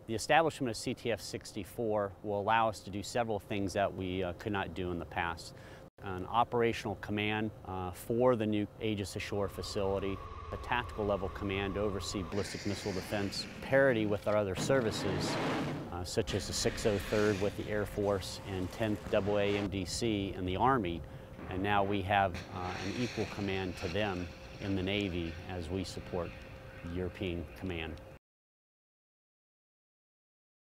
The establishment of CTF 64 will allow us to do several things that we could not do in the past. An operational command for the new Aegis Ashore facility, a tactical level command to oversee ballistic missile defense, parity with our other services, such as the 603rd with the Air Force and 10th AAMDC in the Army, and now we have an equal command to them in the Navy as we support the European Command.